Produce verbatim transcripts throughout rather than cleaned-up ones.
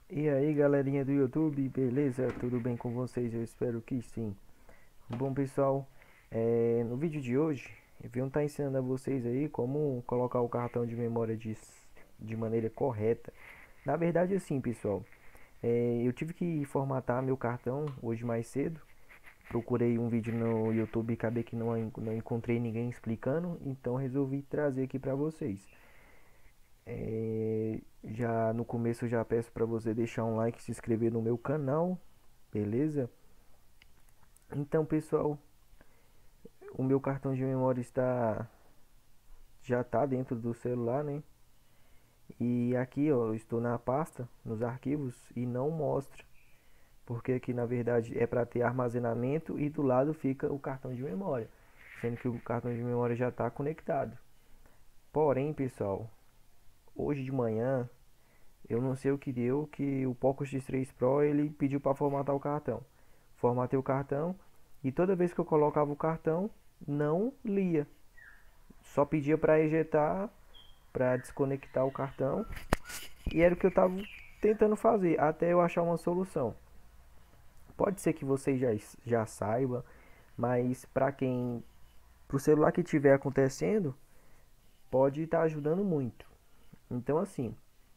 E aí, galerinha do YouTube, beleza? Tudo bem com vocês? Eu espero que sim. Bom, pessoal, é, no vídeo de hoje eu venho estar ensinando a vocês aí como colocar o cartão de memória de, de maneira correta. Na verdade, assim, pessoal, é, eu tive que formatar meu cartão hoje mais cedo. Procurei um vídeo no YouTube e acabei que não, não encontrei ninguém explicando, então resolvi trazer aqui para vocês. É, já no começo eu já peço para você deixar um like, se inscrever no meu canal, beleza? Então, pessoal, o meu cartão de memória está já está dentro do celular, né? E aqui, ó, eu estou na pasta, nos arquivos e não mostra, porque aqui na verdade é para ter armazenamento e do lado fica o cartão de memória, sendo que o cartão de memória já está conectado. Porém, pessoal, hoje de manhã eu não sei o que deu, que o Poco X três Pro ele pediu para formatar o cartão. Formatei o cartão e toda vez que eu colocava o cartão, não lia. Só pedia para ejetar, para desconectar o cartão. E era o que eu estava tentando fazer, até eu achar uma solução. Pode ser que você já, já saiba, mas para quem, pro celular que estiver acontecendo, pode estar tá ajudando muito. Então assim,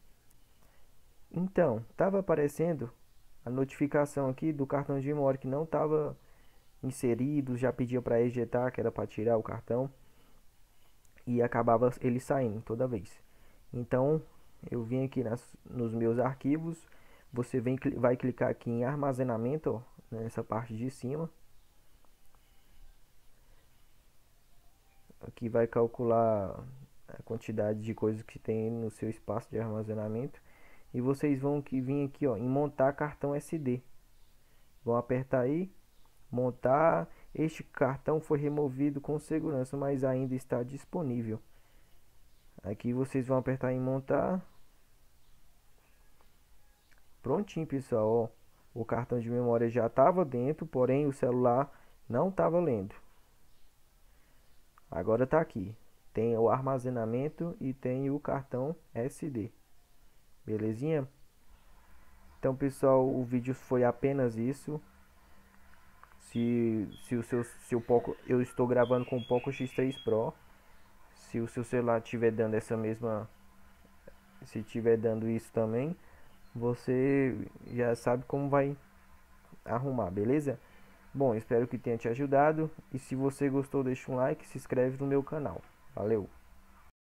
então, estava aparecendo a notificação aqui do cartão de memória que não estava inserido, já pedia para ejetar, que era para tirar o cartão, e acabava ele saindo toda vez. Então, eu vim aqui nas, nos meus arquivos, você vem, vai clicar aqui em armazenamento, ó, nessa parte de cima. Aqui vai calcular a quantidade de coisas que tem no seu espaço de armazenamento. E vocês vão que vir aqui, ó, em montar cartão S D. Vão apertar aí, montar. Este cartão foi removido com segurança, mas ainda está disponível. Aqui vocês vão apertar em montar. Prontinho, pessoal. Ó, o cartão de memória já estava dentro, porém o celular não estava lendo. Agora está aqui. Tem o armazenamento e tem o cartão S D. Belezinha? Então, pessoal, o vídeo foi apenas isso. Se, se o seu se o Poco, eu estou gravando com o Poco X três Pro. Se o seu celular estiver dando essa mesma, se estiver dando isso também, você já sabe como vai arrumar, beleza? Bom, espero que tenha te ajudado e se você gostou, deixa um like, se inscreve no meu canal. Valeu.